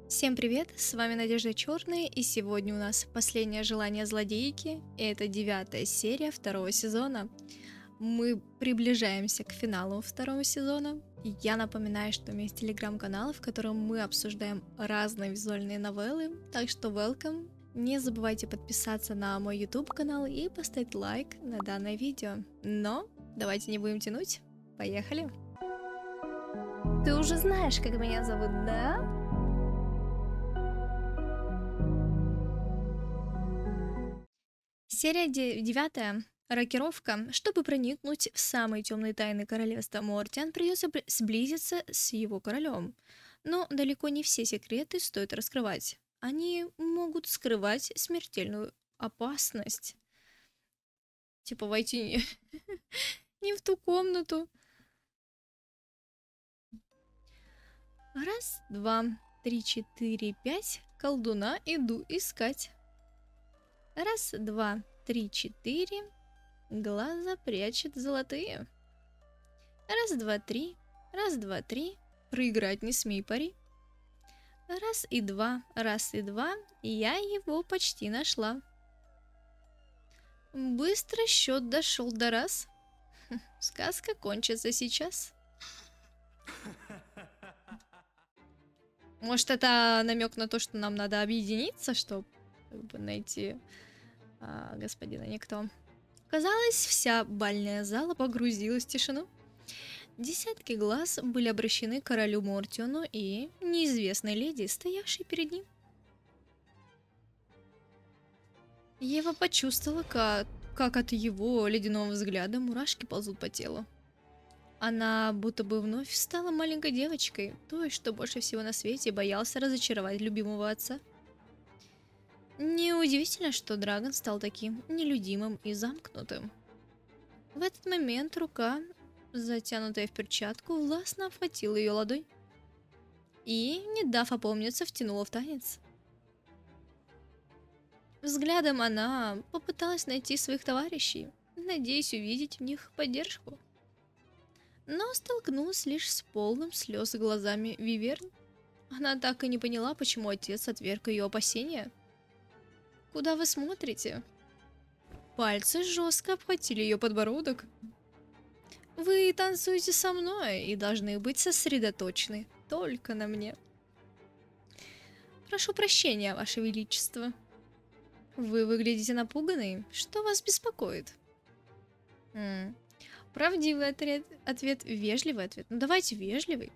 Всем привет, с вами Надежда Черная, и сегодня у нас последнее желание злодейки, и это 9-я серия второго сезона. Мы приближаемся к финалу второго сезона, и я напоминаю, что у меня есть телеграм-канал, в котором мы обсуждаем разные визуальные новеллы, так что welcome. Не забывайте подписаться на мой YouTube канал и поставить лайк на данное видео. Но давайте не будем тянуть, поехали! Ты уже знаешь, как меня зовут, да? Серия 9. Рокировка. Чтобы проникнуть в самые темные тайны королевства Мортиан, придется сблизиться с его королем. Но далеко не все секреты стоит раскрывать. Они могут скрывать смертельную опасность. Типа войти не в ту комнату. Раз, два, три, четыре, пять. Колдуна иду искать. Раз, два, три, четыре. Глаза прячет золотые. Раз, два, три. Раз, два, три. Проиграть не смей, пари. Раз и два. Я его почти нашла. Быстро счет дошел до раз. Сказка кончится сейчас. Может, это намек на то, что нам надо объединиться, чтобы найти господина Никто. Казалось, вся бальная зала погрузилась в тишину. Десятки глаз были обращены к королю Мортиону и неизвестной леди, стоявшей перед ним. Ева почувствовала, как от его ледяного взгляда мурашки ползут по телу. Она будто бы вновь стала маленькой девочкой, той, что больше всего на свете боялся разочаровать любимого отца. Неудивительно, что Драгон стал таким нелюдимым и замкнутым. В этот момент рука, затянутая в перчатку, властно обхватила ее ладонь и, не дав опомниться, втянула в танец. Взглядом она попыталась найти своих товарищей, надеясь увидеть в них поддержку. Но столкнулась лишь с полным слез глазами Виверн. Она так и не поняла, почему отец отверг ее опасения. Куда вы смотрите? Пальцы жестко обхватили ее подбородок. Вы танцуете со мной и должны быть сосредоточены только на мне. Прошу прощения, Ваше Величество. Вы выглядите напуганной. Что вас беспокоит? Правдивый ответ, вежливый ответ. Ну давайте вежливый.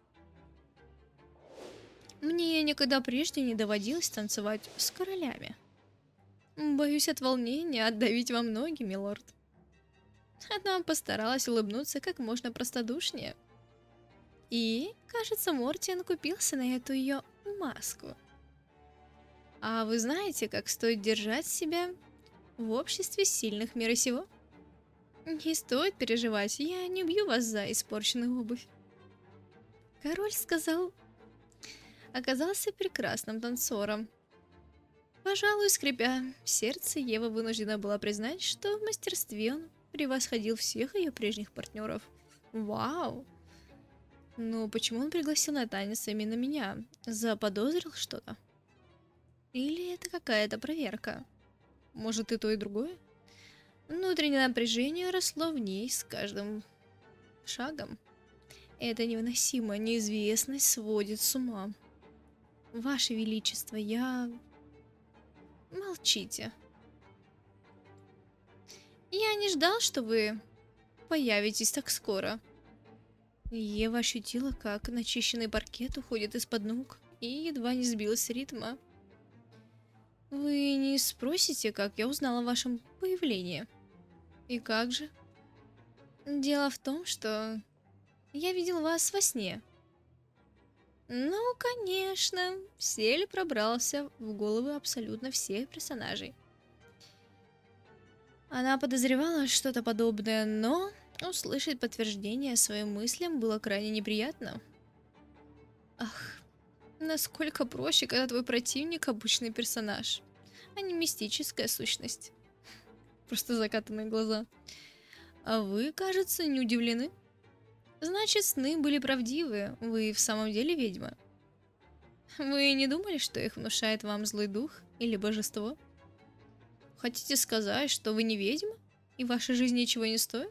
Мне никогда прежде не доводилось танцевать с королями. Боюсь от волнения отдавить вам ноги, милорд. Она постаралась улыбнуться как можно простодушнее. И, кажется, Мортиан купился на эту ее маску. А вы знаете, как стоит держать себя в обществе сильных мира сего? Не стоит переживать, я не бью вас за испорченную обувь. Король оказался прекрасным танцором. Пожалуй, скрипя сердце, Ева вынуждена была признать, что в мастерстве он превосходил всех ее прежних партнеров. Вау! Но почему он пригласил на танец именно меня? Заподозрил что-то? Или это какая-то проверка? Может и то, и другое? Внутреннее напряжение росло в ней с каждым шагом. Это невыносимо, неизвестность сводит с ума. Ваше Величество, я... Молчите. Я не ждал, что вы появитесь так скоро. Ева ощутила, как начищенный паркет уходит из-под ног и едва не сбилась с ритма. Вы не спросите, как я узнала о вашем появлении? И как же? Дело в том, что я видел вас во сне. Ну, конечно, Сель пробрался в головы абсолютно всех персонажей. Она подозревала что-то подобное, но услышать подтверждение своим мыслям было крайне неприятно. Ах, насколько проще, когда твой противник обычный персонаж, а не мистическая сущность. Просто закатанные глаза. А вы, кажется, не удивлены? Значит, сны были правдивы. Вы в самом деле ведьма? Вы не думали, что их внушает вам злой дух или божество? Хотите сказать, что вы не ведьма? И ваша жизнь ничего не стоит?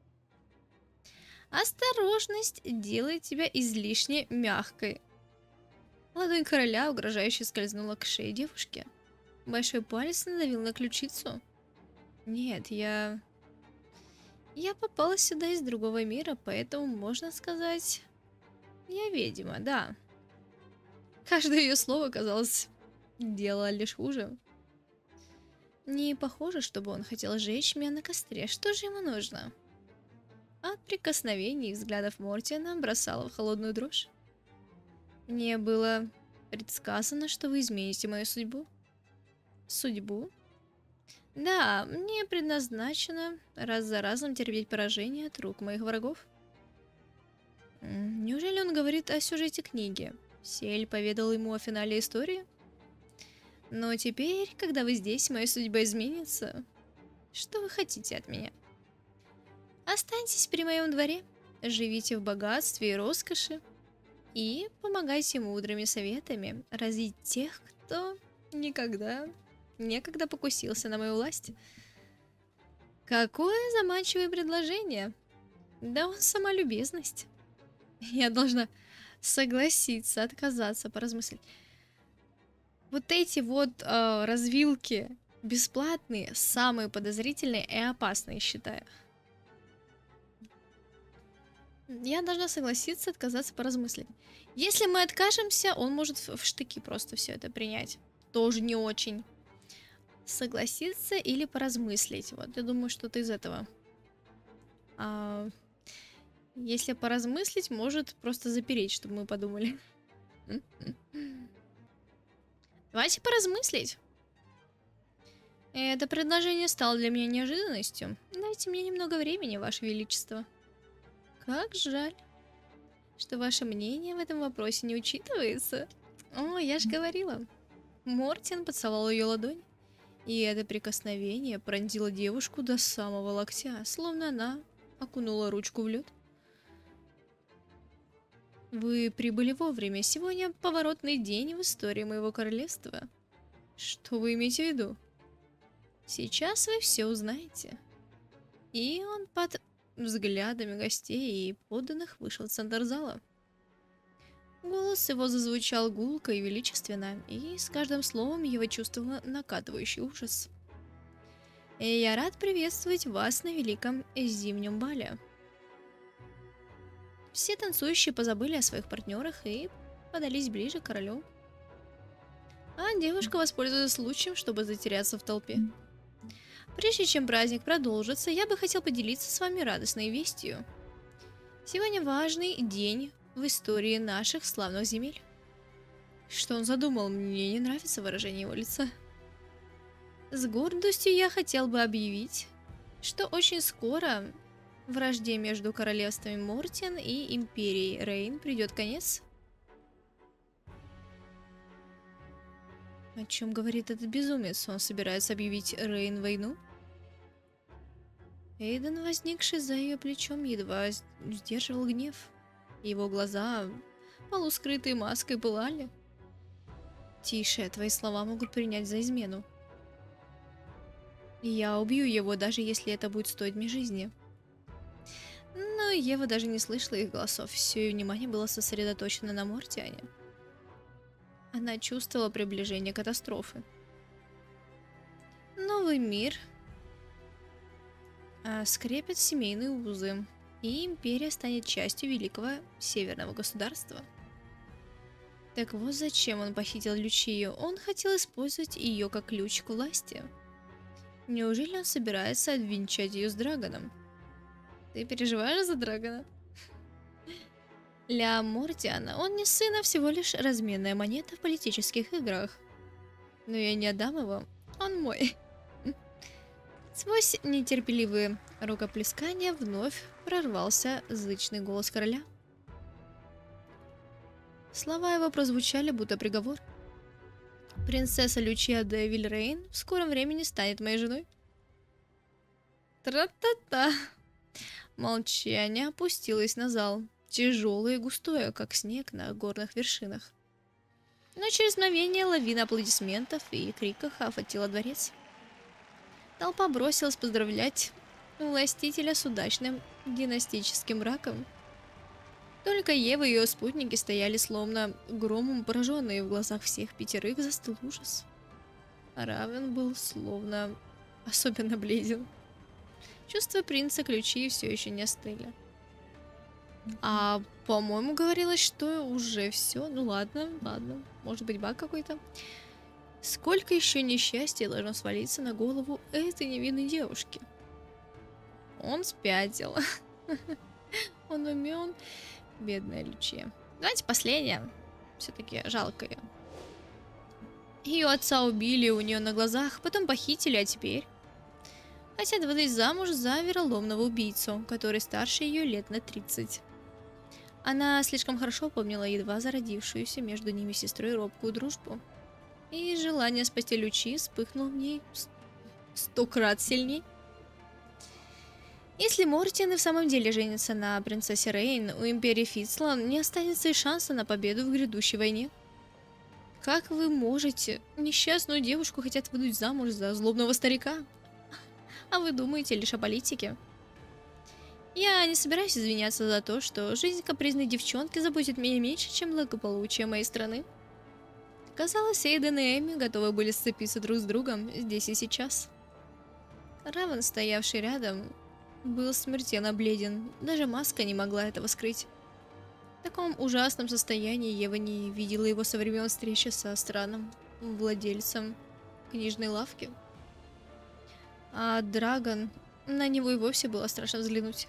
Осторожность делает тебя излишне мягкой. Ладонь короля угрожающе скользнула к шее девушки. Большой палец надавил на ключицу. Нет, я попала сюда из другого мира, поэтому можно сказать... Я ведьма, да. Каждое ее слово, казалось, делало лишь хуже. Не похоже, чтобы он хотел сжечь меня на костре. Что же ему нужно? От прикосновений и взглядов Мортиана бросала в холодную дрожь. Мне было предсказано, что вы измените мою судьбу. Судьбу? Да, мне предназначено раз за разом терпеть поражение от рук моих врагов. Неужели он говорит о сюжете книги? Сель поведал ему о финале истории? Но теперь, когда вы здесь, моя судьба изменится. Что вы хотите от меня? Останьтесь при моем дворе, живите в богатстве и роскоши и помогайте мудрыми советами разить тех, кто некогда покусился на мою власть. Какое заманчивое предложение! Да он сама любезность. Я должна согласиться, отказаться, поразмыслить. Вот эти вот развилки бесплатные, самые подозрительные и опасные, считаю. Я должна согласиться, отказаться, поразмыслить. Если мы откажемся, он может в штыки просто все это принять. Тоже не очень. Согласиться или поразмыслить. Вот, я думаю, что-то из этого. Если поразмыслить, может просто запереть, чтобы мы подумали. Давайте поразмыслить. Это предложение стало для меня неожиданностью. Дайте мне немного времени, Ваше Величество. Как жаль, что ваше мнение в этом вопросе не учитывается. О, я же говорила. Мортиан поцеловал ее ладонь, и это прикосновение пронзило девушку до самого локтя, словно она окунула ручку в лед. Вы прибыли вовремя. Сегодня поворотный день в истории моего королевства. Что вы имеете в виду? Сейчас вы все узнаете. И он под взглядами гостей и подданных вышел в центр зала. Голос его зазвучал гулко и величественно, и с каждым словом его чувствовала накатывающий ужас. Я рад приветствовать вас на великом зимнем бале. Все танцующие позабыли о своих партнерах и подались ближе к королю. А девушка воспользовалась случаем, чтобы затеряться в толпе. Прежде чем праздник продолжится, я бы хотел поделиться с вами радостной вестью. Сегодня важный день в истории наших славных земель. Что он задумал? Мне не нравится выражение его лица. С гордостью я хотел бы объявить, что очень скоро вражде между королевствами Мортиан и империей Рейн придет конец. О чем говорит этот безумец? Он собирается объявить Рейн войну? Эйден, возникший за ее плечом, едва сдерживал гнев. Его глаза, полускрытые маской, пылали. Тише, твои слова могут принять за измену. Я убью его, даже если это будет стоить мне жизни. Но Ева даже не слышала их голосов. Все ее внимание было сосредоточено на Мортиане. Она чувствовала приближение катастрофы. Новый мир скрепит семейные узы, и империя станет частью великого северного государства. Так вот зачем он похитил Лючию. Он хотел использовать ее как ключ к власти. Неужели он собирается обвенчать ее с Драгоном? Ты переживаешь за Драгона? Для Мортиана он не сын, а всего лишь разменная монета в политических играх. Но я не отдам его, он мой. Сквозь нетерпеливые рукоплескания вновь прорвался зычный голос короля. Слова его прозвучали, будто приговор. Принцесса Лючия де Вильрейн в скором времени станет моей женой. Тра-та-та. Молчание опустилось на зал, тяжелое и густое, как снег на горных вершинах. Но через мгновение лавина аплодисментов и криков охватила дворец. Толпа бросилась поздравлять властителя с удачным династическим браком. Только Ева и ее спутники стояли словно громом пораженные, в глазах всех пятерых застыл ужас. Равен был словно особенно бледен. Чувства принца ключи все еще не остыли. А, по-моему, говорилось, что уже все. Ну ладно, ладно. Может быть, баг какой-то. Сколько еще несчастья должно свалиться на голову этой невинной девушки? Он спятил. Он умен. Бедная Лючия. Давайте последнее. Все-таки жалко ее. Ее отца убили у нее на глазах, потом похитили, а теперь хотят выдать замуж за вероломного убийцу, который старше ее лет на 30. Она слишком хорошо помнила едва зародившуюся между ними сестрой робкую дружбу. И желание спасти Лючи вспыхнуло в ней 100 крат сильней. Если Мортин и в самом деле женится на принцессе Рейн, у Империи Фицлан не останется и шанса на победу в грядущей войне. Как вы можете? Несчастную девушку хотят выдать замуж за злобного старика. А вы думаете лишь о политике? Я не собираюсь извиняться за то, что жизнь капризной девчонки заботит меня меньше, чем благополучие моей страны. Казалось, Эйден и Эми готовы были сцепиться друг с другом здесь и сейчас. Равен, стоявший рядом, был смертельно бледен. Даже маска не могла этого скрыть. В таком ужасном состоянии Ева не видела его со времен встречи со странным владельцем книжной лавки. А Драгон, на него и вовсе было страшно взглянуть.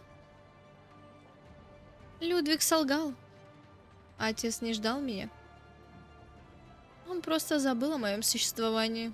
Людвиг солгал. Отец не ждал меня. Он просто забыл о моем существовании.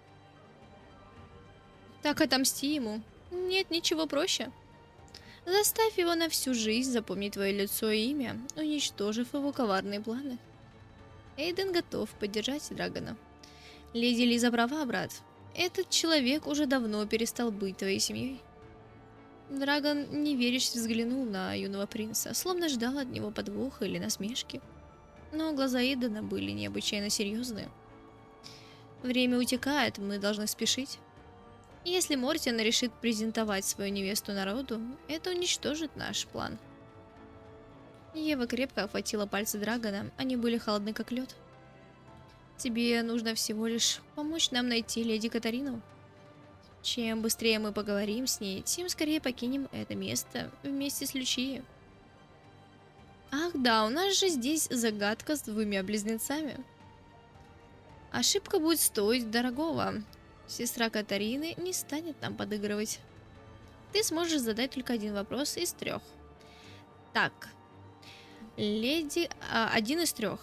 Так отомсти ему. Нет ничего проще. Заставь его на всю жизнь запомнить твое лицо и имя, уничтожив его коварные планы. Эйден готов поддержать Драгона. Леди Лиза права, брат. Этот человек уже давно перестал быть твоей семьей. Драгон неверяще взглянул на юного принца, словно ждал от него подвоха или насмешки. Но глаза Эйдена были необычайно серьезные. Время утекает, мы должны спешить. Если Мортин решит презентовать свою невесту народу, это уничтожит наш план. Ева крепко охватила пальцы Драгона, они были холодны как лед. Тебе нужно всего лишь помочь нам найти леди Катарину. Чем быстрее мы поговорим с ней, тем скорее покинем это место вместе с Лючией. Ах да, у нас же здесь загадка с двумя близнецами. Ошибка будет стоить дорогого. Сестра Катарины не станет нам подыгрывать. Ты сможешь задать только один вопрос из 3. Так. Леди... один из 3.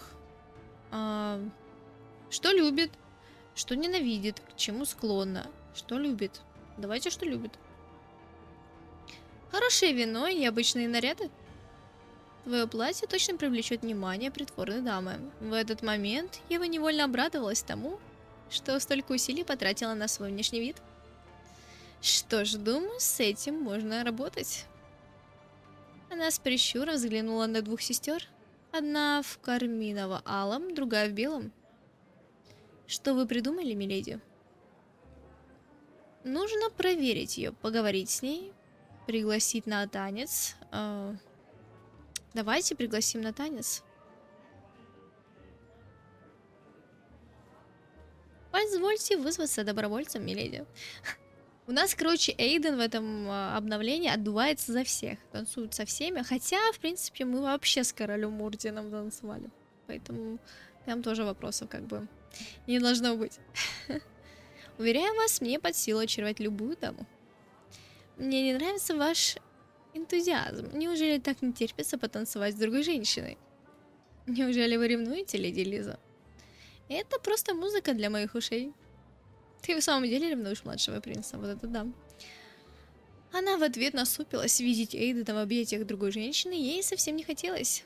Что любит? Что ненавидит? К чему склонна? Что любит? Давайте, что любит. Хорошее вино и необычные наряды. Твое платье точно привлечет внимание придворной дамы. В этот момент Ева невольно обрадовалась тому, что столько усилий потратила на свой внешний вид. Что ж, думаю, с этим можно работать. Она с прищуром взглянула на 2 сестер. Одна в карминово-алом, другая в белом. Что вы придумали, миледи? Нужно проверить ее, поговорить с ней, пригласить на танец. Давайте пригласим на танец. Позвольте вызваться добровольцем, миледи. У нас, короче, Эйден в этом обновлении отдувается за всех. Танцует со всеми. Хотя, в принципе, мы вообще с королем Муртином танцевали. Поэтому там тоже вопросов как бы не должно быть. Уверяю вас, мне под силу очаровать любую даму. Мне не нравится ваш энтузиазм. Неужели так не терпится потанцевать с другой женщиной? Неужели вы ревнуете, леди Лиза? Это просто музыка для моих ушей. Ты в самом деле ревнуешь младшего принца? Вот это да. Она в ответ насупилась. Видеть Эйдена в объятиях другой женщины ей совсем не хотелось.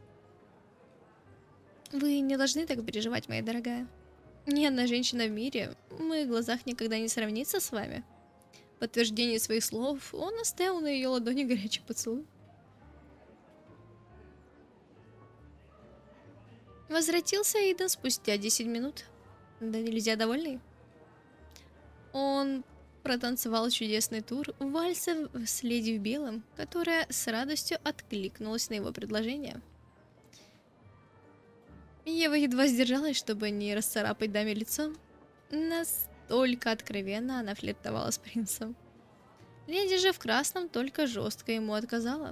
Вы не должны так переживать, моя дорогая. Ни одна женщина в мире в моих глазах никогда не сравнится с вами. В подтверждение своих слов он оставил на ее ладони горячий поцелуй. Возвратился Эйден спустя 10 минут. Да нельзя довольный. Он протанцевал чудесный тур вальса с леди в белом, которая с радостью откликнулась на его предложение. Ева едва сдержалась, чтобы не расцарапать даме лицо. Настолько откровенно она флиртовала с принцем. Леди же в красном только жестко ему отказала.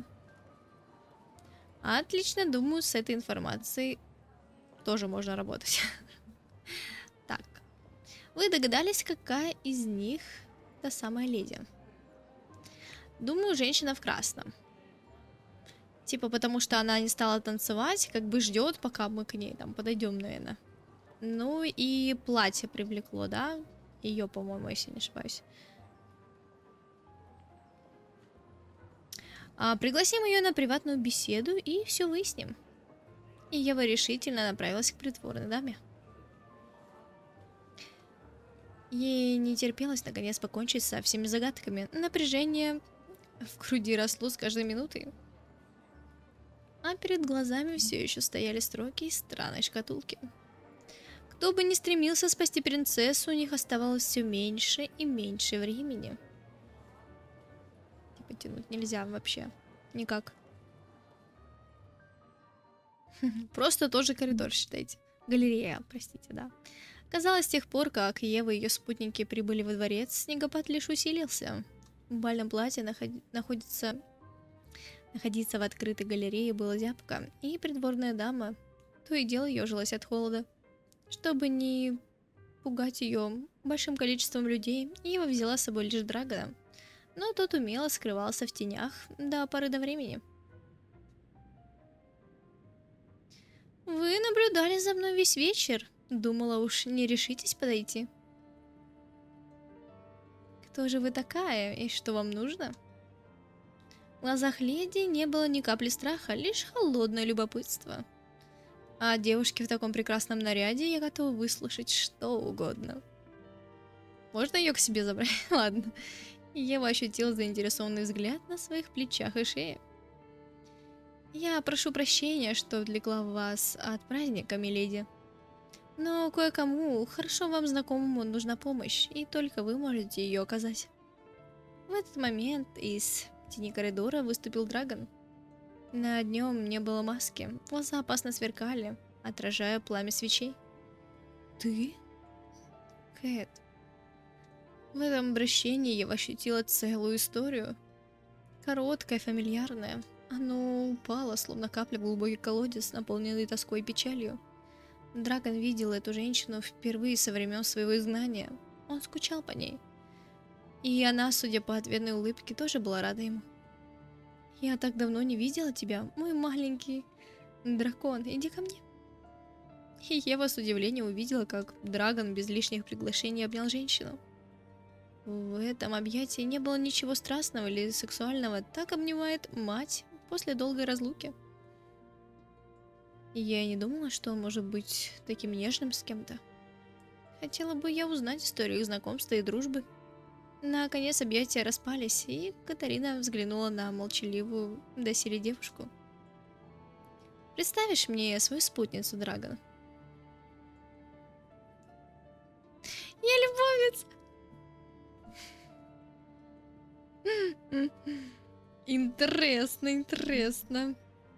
Отлично, думаю, с этой информацией тоже можно работать. Так. Вы догадались, какая из них та самая леди? Думаю, женщина в красном. Типа потому, что она не стала танцевать, как бы ждет, пока мы к ней там подойдем, наверное. Ну и платье привлекло, да? Ее, по-моему, если не ошибаюсь. Пригласим ее на приватную беседу и все выясним. И Ева решительно направилась к придворной даме. Ей не терпелось наконец покончить со всеми загадками. Напряжение в груди росло с каждой минутой. А перед глазами все еще стояли строки из странной шкатулки. Кто бы ни стремился спасти принцессу, у них оставалось все меньше и меньше времени. Потянуть нельзя вообще. Никак. Просто тоже коридор, считайте. Галерея, простите, да. Казалось, с тех пор, как Ева и ее спутники прибыли во дворец, снегопад лишь усилился. В бальном платье находиться в открытой галерее было зябко, и придворная дама то и дело ежилась от холода. Чтобы не пугать ее большим количеством людей, Ева взяла с собой лишь Драгона, но тот умело скрывался в тенях до поры до времени. Вы наблюдали за мной весь вечер. Думала, уж не решитесь подойти. Кто же вы такая и что вам нужно? В глазах леди не было ни капли страха, лишь холодное любопытство. А девушке в таком прекрасном наряде я готова выслушать что угодно. Можно ее к себе забрать? Ладно. Ева ощутила заинтересованный взгляд на своих плечах и шее. Я прошу прощения, что отвлекла вас от праздника, миледи. Но кое-кому, хорошо вам знакомому, нужна помощь, и только вы можете ее оказать. В этот момент из тени коридора выступил Драгон. На нем не было маски, глаза опасно сверкали, отражая пламя свечей. Ты? Кэт. В этом обращении я ощутила целую историю. Короткая, фамильярная. Оно упало, словно капля в глубокий колодец, наполненный тоской и печалью. Драгон видел эту женщину впервые со времен своего изгнания. Он скучал по ней. И она, судя по ответной улыбке, тоже была рада ему. «Я так давно не видела тебя, мой маленький дракон, иди ко мне». И Ева с удивлением увидела, как Драгон без лишних приглашений обнял женщину. В этом объятии не было ничего страстного или сексуального, так обнимает мать после долгой разлуки. Я и не думала, что он может быть таким нежным с кем-то. Хотела бы я узнать историю их знакомства и дружбы. Наконец объятия распались, и Катарина взглянула на молчаливую доселе девушку. «Представишь мне свою спутницу, Драгон?» «Я любовница!» Интересно, интересно.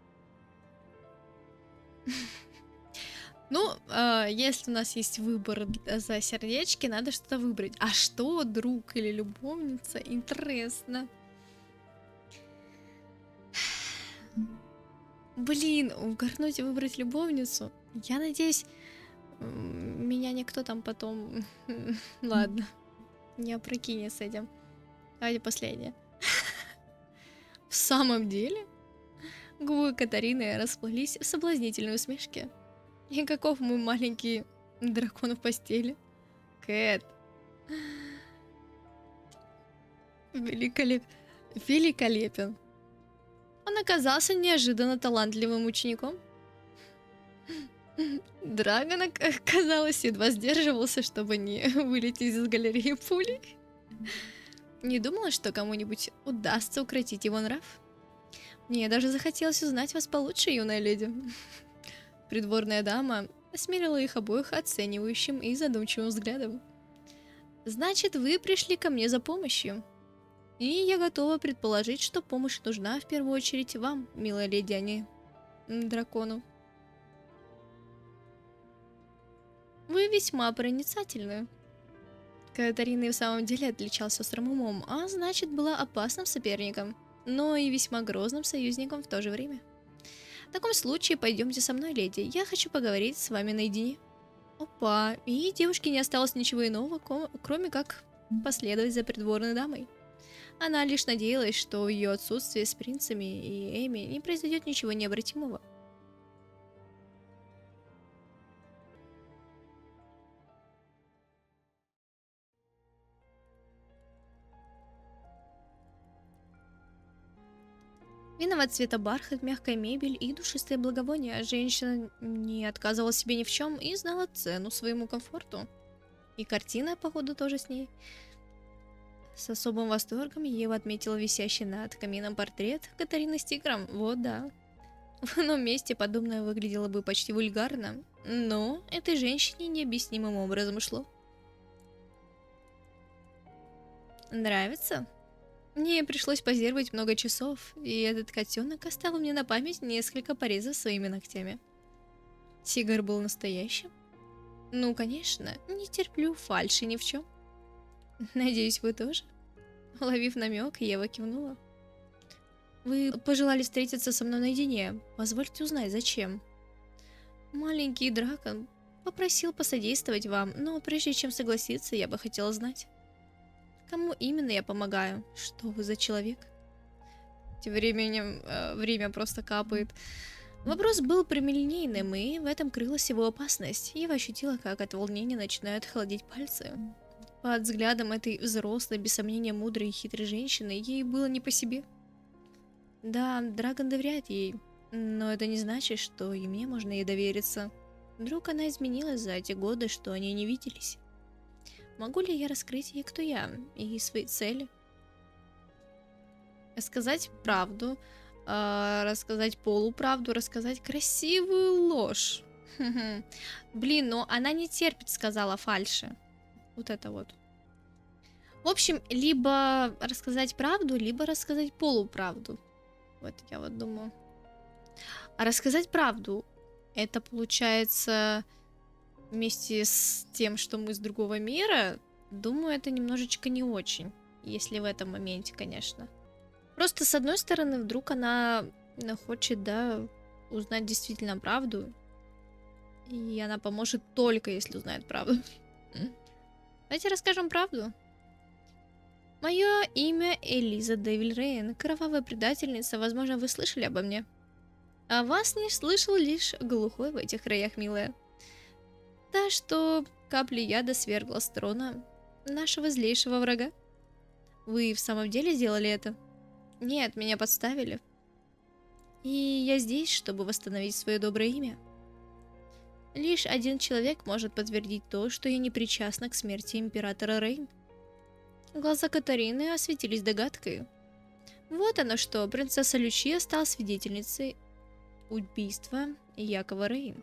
Ну, если у нас есть выбор за сердечки, надо что-то выбрать. А что, друг или любовница? Интересно. Блин, угорнуть и выбрать любовницу. Я надеюсь, меня никто там потом... Ладно, не опрокинет с этим. Давайте последнее. В самом деле? Губы Катарины расплылись в соблазнительной усмешке. И каков мой маленький дракон в постели? Кэт. Великолепен. Он оказался неожиданно талантливым учеником. Драгон, казалось, едва сдерживался, чтобы не вылететь из галереи пулей. Не думала, что кому-нибудь удастся укротить его нрав. Мне даже захотелось узнать вас получше, юная леди. Придворная дама смерила их обоих оценивающим и задумчивым взглядом. «Значит, вы пришли ко мне за помощью. И я готова предположить, что помощь нужна в первую очередь вам, милая леди, а не дракону. Вы весьма проницательны». Катарина и в самом деле отличался острым умом, а значит, была опасным соперником, но и весьма грозным союзником в то же время. В таком случае пойдемте со мной, леди. Я хочу поговорить с вами наедине. Опа, и девушке не осталось ничего иного, кроме как последовать за придворной дамой. Она лишь надеялась, что ее отсутствие с принцами и Эми не произойдет ничего необратимого. Винового цвета бархат, мягкая мебель и душистые благовония. Женщина не отказывала себе ни в чем и знала цену своему комфорту. И картина, походу, тоже с ней. С особым восторгом Ева отметила висящий над камином портрет Катарины с тигром. Вот да. В ином месте подобное выглядело бы почти вульгарно, но этой женщине необъяснимым образом шло. Нравится? Мне пришлось позировать много часов, и этот котенок оставил мне на память несколько порезов своими ногтями. Тигр был настоящим? Ну, конечно, не терплю фальши ни в чем. Надеюсь, вы тоже? Уловив намек, Ева кивнула. Вы пожелали встретиться со мной наедине. Позвольте узнать, зачем? Маленький дракон попросил посодействовать вам, но прежде чем согласиться, я бы хотела знать, кому именно я помогаю? Что вы за человек? Тем временем время просто капает. Вопрос был прямолинейным, и в этом крылась его опасность. Ева ощутила, как от волнения начинают холодеть пальцы. Под взглядом этой взрослой, без сомнения мудрой и хитрой женщины, ей было не по себе. Да, Драгон доверяет ей, но это не значит, что и мне можно ей довериться. Вдруг она изменилась за эти годы, что они не виделись. Могу ли я раскрыть ей, кто я, и свои цели? Рассказать правду, рассказать полуправду, рассказать красивую ложь. Блин, но она не терпит, сказала фальши. Вот это вот. В общем, либо рассказать правду, либо рассказать полуправду. Вот я вот думаю. А рассказать правду, это получается вместе с тем, что мы с другого мира, думаю, это немножечко не очень. Если в этом моменте, конечно. Просто с одной стороны, вдруг она хочет, да, узнать действительно правду. И она поможет только если узнает правду. Давайте расскажем правду. Мое имя Элиза Девиль Рейн, кровавая предательница, возможно, вы слышали обо мне. А вас не слышал лишь глухой в этих краях, милая. Та, что капли яда свергла с трона нашего злейшего врага. Вы в самом деле сделали это? Нет, меня подставили. И я здесь, чтобы восстановить свое доброе имя. Лишь один человек может подтвердить то, что я не причастна к смерти императора Рейн. Глаза Катарины осветились догадкой. Вот оно что, принцесса Лючия стала свидетельницей убийства Якова Рейн.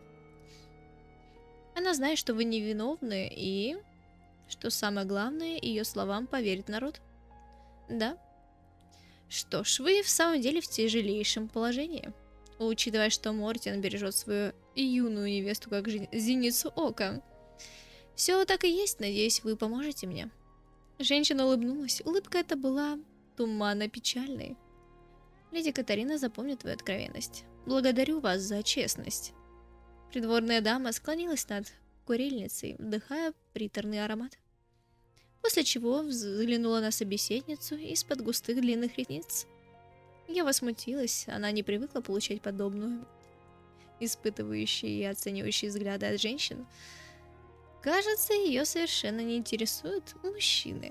Она знает, что вы невиновны и, что самое главное, ее словам поверит народ. Да? Что ж, вы в самом деле в тяжелейшем положении. Учитывая, что Мортин бережет свою юную невесту как зеницу ока. Все так и есть, надеюсь, вы поможете мне. Женщина улыбнулась. Улыбка эта была туманно-печальной. Леди Катарина запомнит твою откровенность. Благодарю вас за честность. Придворная дама склонилась над курильницей, вдыхая приторный аромат. После чего взглянула на собеседницу из-под густых длинных ресниц. Я возмутилась, она не привыкла получать подобную испытывающие и оценивающие взгляды от женщин. Кажется, ее совершенно не интересуют мужчины.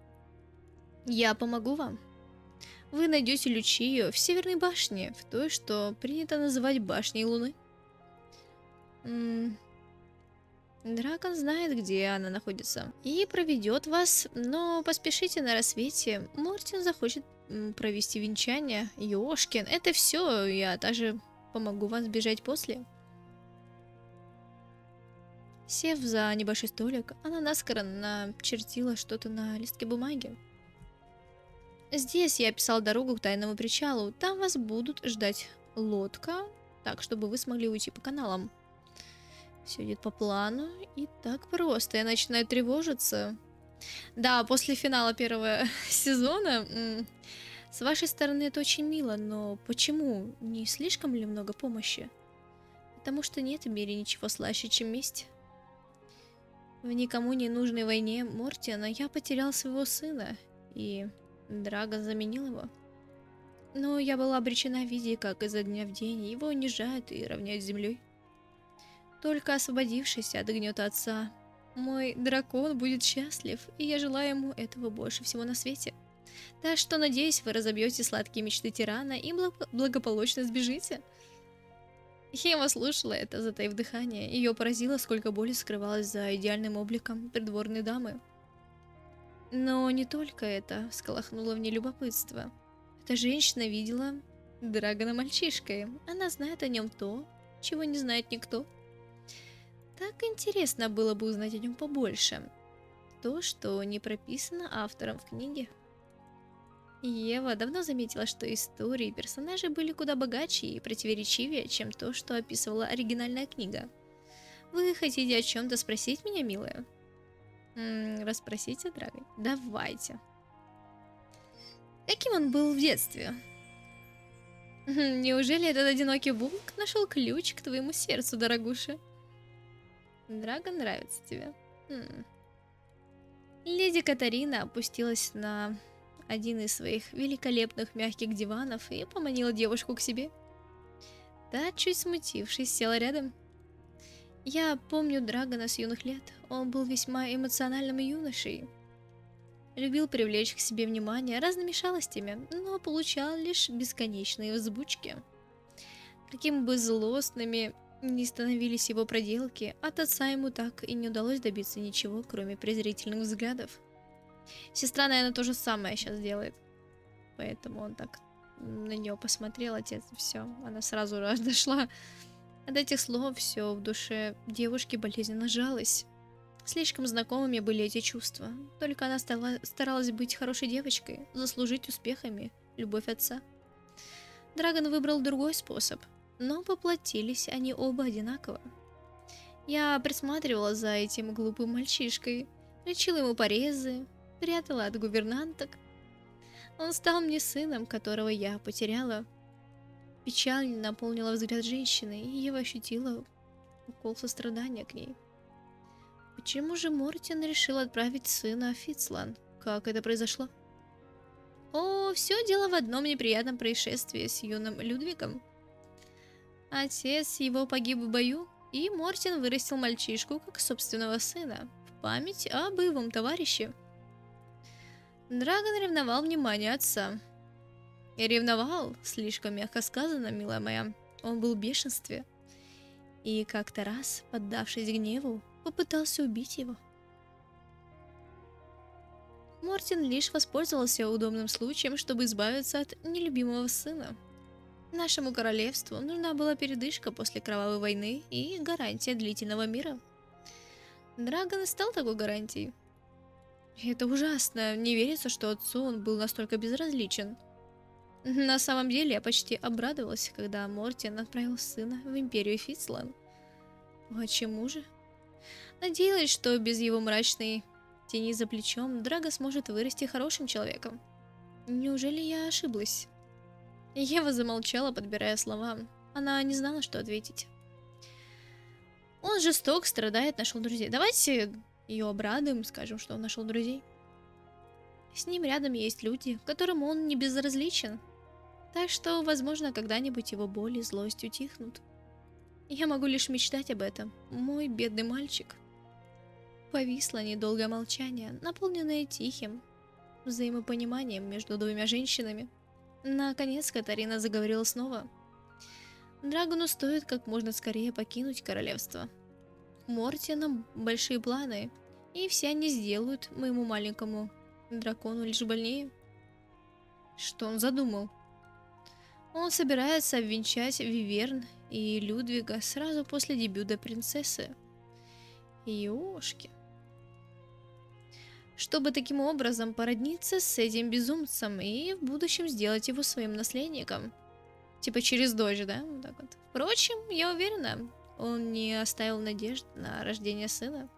Я помогу вам. Вы найдете Лючию в Северной башне, в той, что принято называть башней Луны. Дракон знает, где она находится, и проведет вас, но поспешите на рассвете. Мортин захочет провести венчание. Ёшкин, это все, я также помогу вам сбежать после. Сев за небольшой столик, она наскоро начертила что-то на листке бумаги. Здесь я описал дорогу к тайному причалу. Там вас будут ждать лодка, так, чтобы вы смогли уйти по каналам. Все идет по плану, и так просто. Я начинаю тревожиться. Да, после финала первого сезона, с вашей стороны это очень мило, но почему? Не слишком ли много помощи? Потому что нет в мире ничего слаще, чем месть. В никому не нужной войне Мортиана я потерял своего сына, и Драгон заменил его. Но я была обречена видеть, как изо дня в день его унижают и равняют с землей. Только освободившись от гнета отца, мой дракон будет счастлив, и я желаю ему этого больше всего на свете. Так что, надеюсь, вы разобьете сладкие мечты тирана и благополучно сбежите. Хема слушала это, затаив дыхание. Ее поразило, сколько боли скрывалось за идеальным обликом придворной дамы. Но не только это всколыхнуло в ней любопытство. Эта женщина видела Драгона мальчишкой. Она знает о нем то, чего не знает никто. Так интересно было бы узнать о нем побольше. То, что не прописано автором в книге. Ева давно заметила, что истории персонажей были куда богаче и противоречивее, чем то, что описывала оригинальная книга. Вы хотите о чем-то спросить меня, милая? Расспросите, дорогой? Давайте. Каким он был в детстве? Неужели этот одинокий волк нашел ключ к твоему сердцу, дорогуша? Драгон нравится тебе. Леди Катарина опустилась на один из своих великолепных мягких диванов и поманила девушку к себе. Та, чуть смутившись, села рядом. Я помню Драгона с юных лет. Он был весьма эмоциональным юношей. Любил привлечь к себе внимание разными шалостями, но получал лишь бесконечные взбучки. Каким бы злостными ни становились его проделки, от отца ему так и не удалось добиться ничего, кроме презрительных взглядов. Сестра, наверное, то же самое сейчас делает. Поэтому он так на нее посмотрел, отец, все. Она сразу дошла. От этих слов все в душе девушки болезненно жалось. Слишком знакомыми были эти чувства. Только она старалась быть хорошей девочкой, заслужить успехами любовь отца. Драгон выбрал другой способ, но поплатились они оба одинаково. Я присматривала за этим глупым мальчишкой, лечила ему порезы, прятала от гувернанток. Он стал мне сыном, которого я потеряла. Печаль наполнила взгляд женщины, и Ева ощутила укол сострадания к ней. Почему же Мортин решил отправить сына в Фицлан? Как это произошло? О, все дело в одном неприятном происшествии с юным Людвигом. Отец его погиб в бою, и Мортин вырастил мальчишку как собственного сына, в память о боевом товарище. Драгон ревновал внимание отца. И ревновал, слишком мягко сказано, милая моя. Он был в бешенстве. И как-то раз, поддавшись гневу, попытался убить его. Мортин лишь воспользовался удобным случаем, чтобы избавиться от нелюбимого сына. Нашему королевству нужна была передышка после кровавой войны и гарантия длительного мира. Драгон стал такой гарантией. Это ужасно, не верится, что отцу он был настолько безразличен. На самом деле я почти обрадовалась, когда Мортин отправил сына в империю Фицлан. Почему же? Надеялась, что без его мрачной тени за плечом Драго сможет вырасти хорошим человеком. Неужели я ошиблась? Ева замолчала, подбирая слова. Она не знала, что ответить. Он жесток, страдает, нашел друзей. Давайте ее обрадуем, скажем, что он нашел друзей. С ним рядом есть люди, которым он не безразличен. Так что, возможно, когда-нибудь его боль и злость утихнут. Я могу лишь мечтать об этом, мой бедный мальчик. Повисло недолгое молчание, наполненное тихим взаимопониманием между двумя женщинами. Наконец Катарина заговорила снова. Драгону стоит как можно скорее покинуть королевство. Мортином большие планы, и все они сделают моему маленькому дракону лишь больнее. Что он задумал? Он собирается обвенчать Виверн и Людвига сразу после дебюта принцессы. Ёшки. Чтобы таким образом породниться с этим безумцем и в будущем сделать его своим наследником. Типа через дочь, да? Вот так вот. Впрочем, я уверена, он не оставил надежд на рождение сына.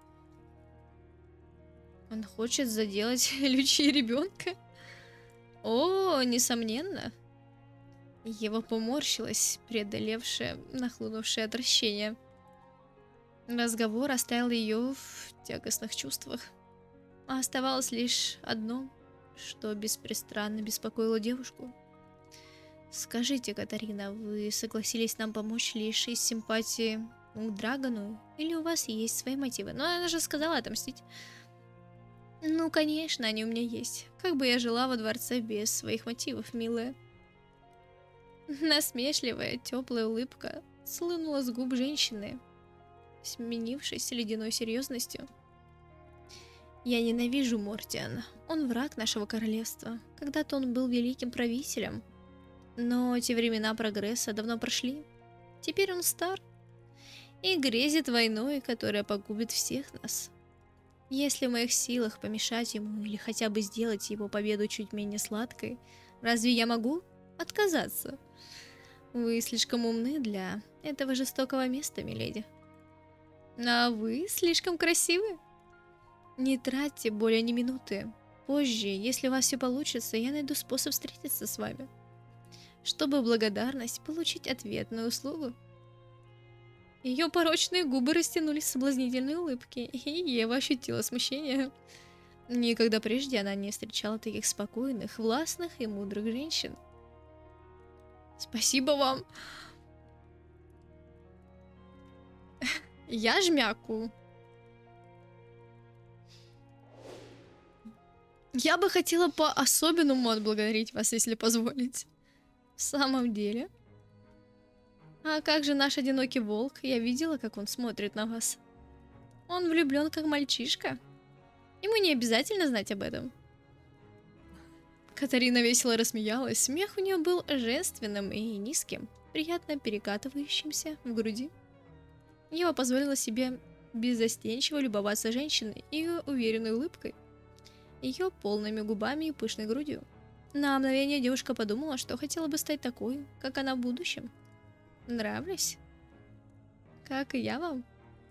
Он хочет заделать Лючи ребенка? О, несомненно. Ева поморщилась, преодолевшая нахлынувшее отвращение. Разговор оставил ее в тягостных чувствах. А оставалось лишь одно, что беспрестанно беспокоило девушку. Скажите, Катарина, вы согласились нам помочь лишь из симпатии к Драгону, или у вас есть свои мотивы? Ну, она же сказала отомстить. Ну, конечно, они у меня есть. Как бы я жила во дворце без своих мотивов, милая? Насмешливая, теплая улыбка слынула с губ женщины, сменившись ледяной серьезностью. Я ненавижу Мортиана. Он враг нашего королевства. Когда-то он был великим правителем. Но те времена прогресса давно прошли. Теперь он стар и грезит войной, которая погубит всех нас. Если в моих силах помешать ему или хотя бы сделать его победу чуть менее сладкой, разве я могу отказаться? Вы слишком умны для этого жестокого места, миледи. А вы слишком красивы. Не тратьте более ни минуты. Позже, если у вас все получится, я найду способ встретиться с вами, чтобы в благодарность получить ответную услугу. Ее порочные губы растянулись в соблазнительной улыбке, и Ева ощутила смущение. Никогда прежде она не встречала таких спокойных, властных и мудрых женщин. Спасибо вам. Я жмяку. Я бы хотела по-особенному отблагодарить вас, если позволите. В самом деле? А как же наш одинокий волк? Я видела, как он смотрит на вас. Он влюблен, как мальчишка. Ему не обязательно знать об этом. Катарина весело рассмеялась. Смех у нее был женственным и низким, приятно перекатывающимся в груди. Ева позволила себе беззастенчиво любоваться женщиной и ее уверенной улыбкой, ее полными губами и пышной грудью. На мгновение девушка подумала, что хотела бы стать такой, как она в будущем. Нравлюсь? Как и я вам.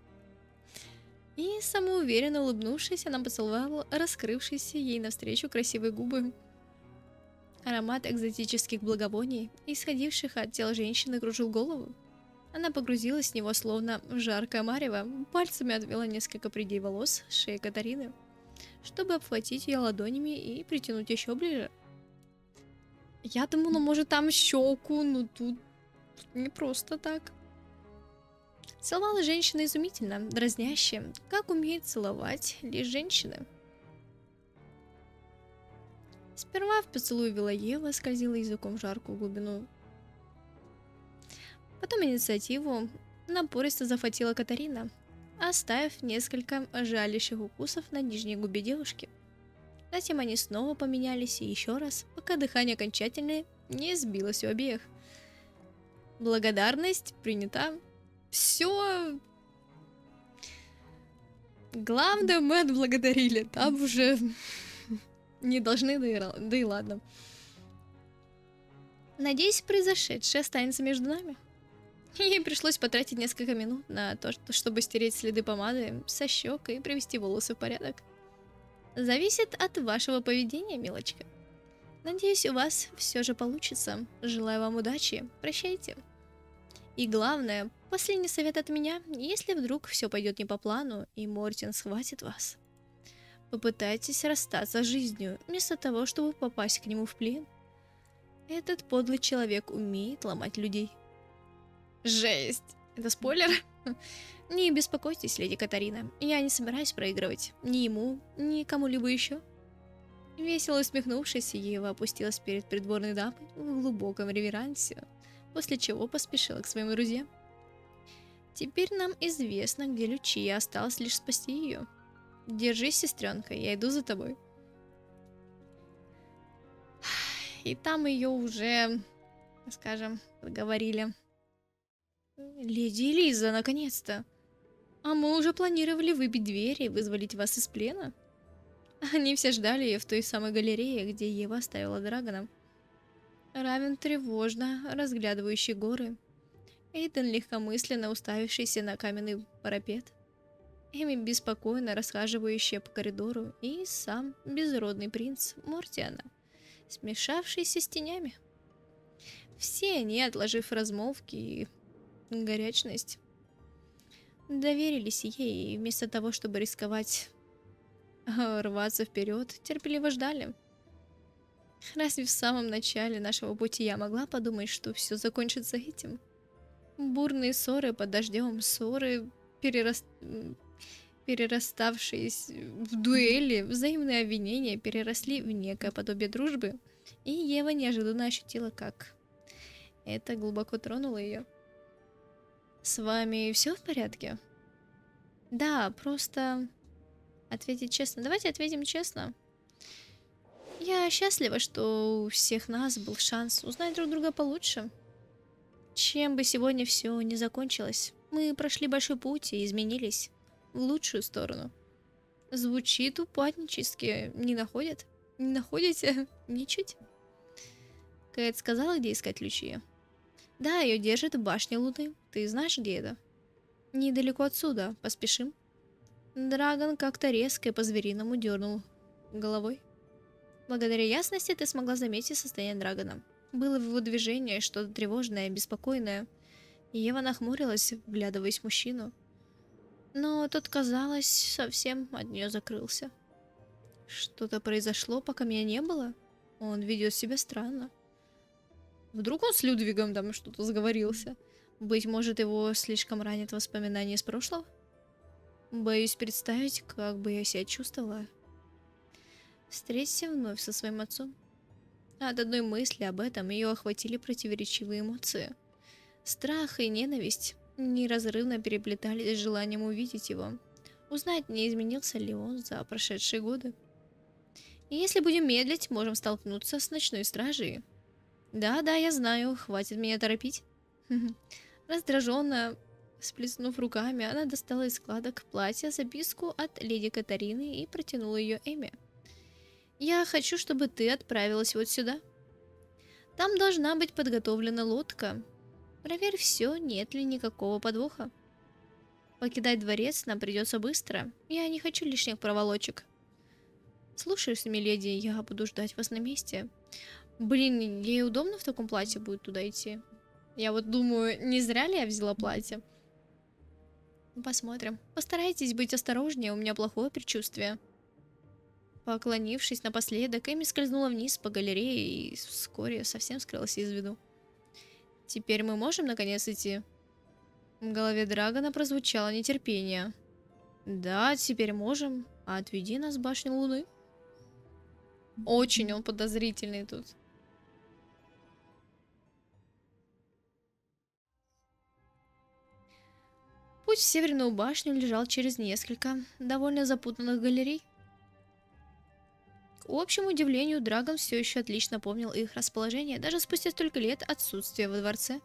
И самоуверенно улыбнувшись, она поцеловала раскрывшиеся ей навстречу красивые губы. Аромат экзотических благовоний, исходивших от тела женщины, кружил голову. Она погрузилась в него, словно в жаркое марево, пальцами отвела несколько прядей волос с шеи Катарины, чтобы обхватить ее ладонями и притянуть еще ближе. Я думала, может, там щеку, но тут не просто так. Целовала женщина изумительно, дразняще, как умеет целовать лишь женщины. Сперва в поцелуй вела Ева, скользила языком в жаркую глубину. Потом инициативу напористо захватила Катарина, оставив несколько жалящих укусов на нижней губе девушки. Затем они снова поменялись и еще раз, пока дыхание окончательно не сбилось у обеих. Благодарность принята. Все. Главное, мы отблагодарили. Там уже не должны, да и ладно. Надеюсь, произошедшее останется между нами. Ей пришлось потратить несколько минут на то, чтобы стереть следы помады со щек и привести волосы в порядок. Зависит от вашего поведения, милочка. Надеюсь, у вас все же получится. Желаю вам удачи. Прощайте. И главное, последний совет от меня, если вдруг все пойдет не по плану и Мортин схватит вас, попытайтесь расстаться с жизнью, вместо того, чтобы попасть к нему в плен. Этот подлый человек умеет ломать людей. Жесть! Это спойлер? Не беспокойтесь, леди Катарина, я не собираюсь проигрывать ни ему, ни кому-либо еще. Весело усмехнувшись, Ева опустилась перед придворной дамой в глубоком реверансе, после чего поспешила к своим друзьям. Теперь нам известно, где Лючи, и осталось лишь спасти ее. Держись, сестренка, я иду за тобой. И там ее уже, скажем, говорили. Леди Элиза, наконец-то. А мы уже планировали выбить дверь и вызволить вас из плена. Они все ждали ее в той самой галерее, где Ева оставила Драгона. Равен тревожно, разглядывающий горы. Эйден легкомысленно уставившийся на каменный парапет. Эми беспокойно расхаживающая по коридору. И сам безродный принц Мортиана, смешавшийся с тенями. Все они, отложив размолвки и горячность, доверились ей и вместо того, чтобы рисковать рваться вперед, терпеливо ждали. Разве в самом начале нашего пути я могла подумать, что все закончится этим? Бурные ссоры под дождем, ссоры, перераставшиеся в дуэли, взаимные обвинения переросли в некое подобие дружбы, и Ева неожиданно ощутила, как это глубоко тронуло ее. «С вами все в порядке?» «Да, просто...» Ответить честно. Давайте ответим честно. Я счастлива, что у всех нас был шанс узнать друг друга получше. Чем бы сегодня все не закончилось, мы прошли большой путь и изменились в лучшую сторону. Звучит упаднически, не находят? Не находите? Ничуть. Кэт сказала, где искать ключи. Да, ее держат в башне Луны. Ты знаешь, где это? Недалеко отсюда. Поспешим. Драгон как-то резко и по-звериному дернул головой. Благодаря ясности ты смогла заметить состояние Драгона. Было в его движении что-то тревожное и беспокойное. Ева нахмурилась, вглядываясь в мужчину. Но тот, казалось, совсем от нее закрылся. Что-то произошло, пока меня не было? Он ведет себя странно. Вдруг он с Людвигом там что-то сговорился? Быть может, его слишком ранят воспоминания из прошлого? Боюсь представить, как бы я себя чувствовала. Встреться вновь со своим отцом. От одной мысли об этом ее охватили противоречивые эмоции. Страх и ненависть неразрывно переплетались с желанием увидеть его. Узнать, не изменился ли он за прошедшие годы. И если будем медлить, можем столкнуться с ночной стражей. Да, я знаю, хватит меня торопить. Раздраженно сплеснув руками, она достала из складок платья записку от леди Катарины и протянула ее Эми. «Я хочу, чтобы ты отправилась вот сюда. Там должна быть подготовлена лодка. Проверь все, нет ли никакого подвоха. Покидать дворец нам придется быстро. Я не хочу лишних проволочек. Слушаюсь, миледи, я буду ждать вас на месте. Блин, ей удобно в таком платье будет туда идти? Я вот думаю, не зря ли я взяла платье? Посмотрим. Постарайтесь быть осторожнее, у меня плохое предчувствие». Поклонившись напоследок, Эми скользнула вниз по галерее и вскоре совсем скрылась из виду. «Теперь мы можем наконец идти?» В голове Драгона прозвучало нетерпение. «Да, теперь можем. А отведи нас в башню Луны». Очень он подозрительный тут. Путь в Северную башню лежал через несколько довольно запутанных галерей. К общему удивлению, Драгон все еще отлично помнил их расположение, даже спустя столько лет отсутствия во дворце.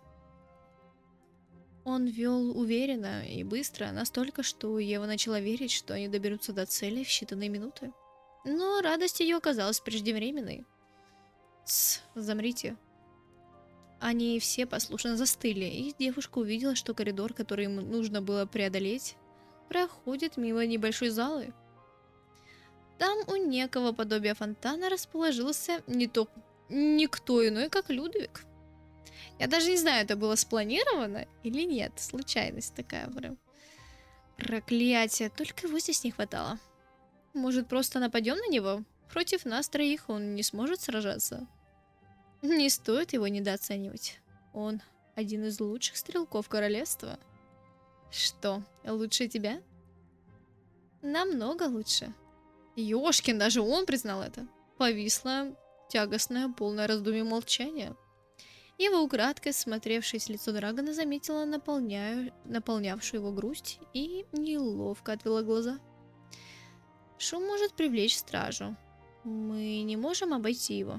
Он вел уверенно и быстро, настолько, что Ева начала верить, что они доберутся до цели в считанные минуты. Но радость ее оказалась преждевременной. «Тсс, замрите». Они все послушно застыли, и девушка увидела, что коридор, который им нужно было преодолеть, проходит мимо небольшой залы. Там у некого подобия фонтана расположился никто иной, как Людвиг. Я даже не знаю, это было спланировано или нет. Случайность такая прям. Проклятие, только его здесь не хватало. Может, просто нападем на него? Против нас троих он не сможет сражаться. Не стоит его недооценивать. Он один из лучших стрелков королевства. Что, лучше тебя? Намного лучше. Ёшкин, даже он признал это. Повисло тягостное, полное раздумье молчание. Ева, украдкой смотревшись в лицо Драгона, заметила наполнявшую его грусть и неловко отвела глаза. Шум может привлечь стражу. Мы не можем обойти его.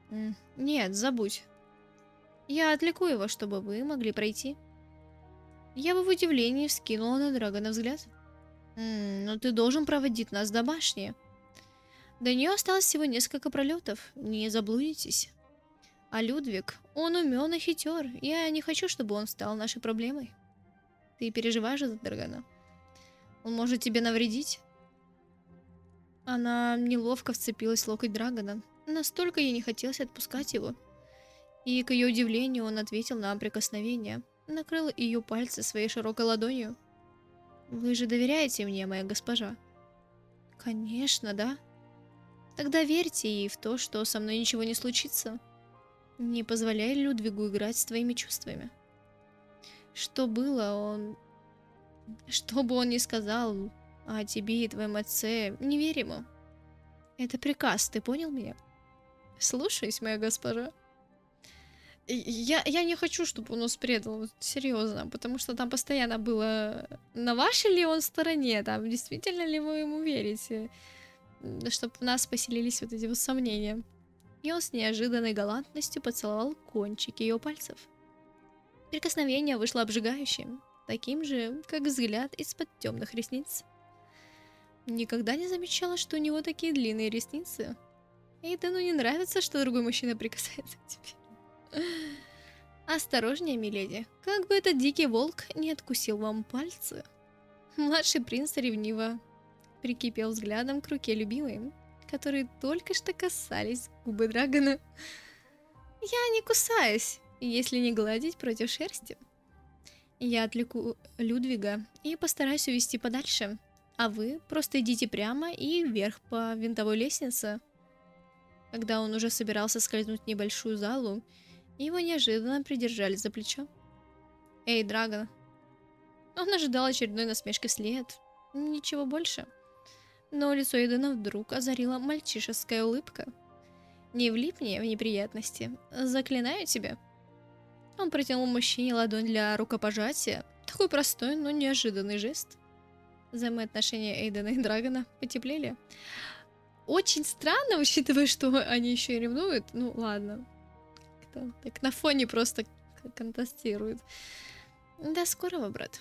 Нет, забудь. Я отвлеку его, чтобы вы могли пройти. Ева в удивлении вскинула на Драгона взгляд. Но ты должен проводить нас до башни. До нее осталось всего несколько пролетов, не заблудитесь. А Людвиг, он умен и хитер, я не хочу, чтобы он стал нашей проблемой. Ты переживаешь за Драгона? Он может тебе навредить? Она неловко вцепилась в локоть Драгона. Настолько ей не хотелось отпускать его. И, к ее удивлению, он ответил на прикосновение. Накрыл ее пальцы своей широкой ладонью. «Вы же доверяете мне, моя госпожа?» «Конечно, да. Тогда верьте ей в то, что со мной ничего не случится. Не позволяй Людвигу играть с твоими чувствами. Что было, он... Что бы он ни сказал о тебе и твоем отце, не верь ему. Это приказ, ты понял меня?» «Слушаюсь, моя госпожа». Я не хочу, чтобы он нас предал, вот, серьезно, потому что там постоянно было, на вашей ли он стороне, там, действительно ли вы ему верите, чтобы в нас поселились вот эти вот сомнения. И он с неожиданной галантностью поцеловал кончики ее пальцев. Прикосновение вышло обжигающим, таким же, как взгляд из-под темных ресниц. Никогда не замечала, что у него такие длинные ресницы. Эйдену не нравится, что другой мужчина прикасается к тебе. Осторожнее, миледи, как бы этот дикий волк не откусил вам пальцы. Младший принц ревниво прикипел взглядом к руке любимой, которые только что касались губы Драгона. Я не кусаюсь, если не гладить против шерсти. Я отвлеку Людвига и постараюсь увести подальше, а вы просто идите прямо и вверх по винтовой лестнице. Когда он уже собирался скользнуть в небольшую залу, его неожиданно придержали за плечо. «Эй, Драгон!» Он ожидал очередной насмешки вслед. Ничего больше. Но лицо Эйдена вдруг озарила мальчишеская улыбка. «Не влипни в неприятности. Заклинаю тебя». Он протянул мужчине ладонь для рукопожатия. Такой простой, но неожиданный жест. Взаимоотношения Эйдена и Драгона потеплели. Очень странно, учитывая, что они еще и ревнуют. Ну, ладно. Так на фоне просто контрастирует. До скорого, брат.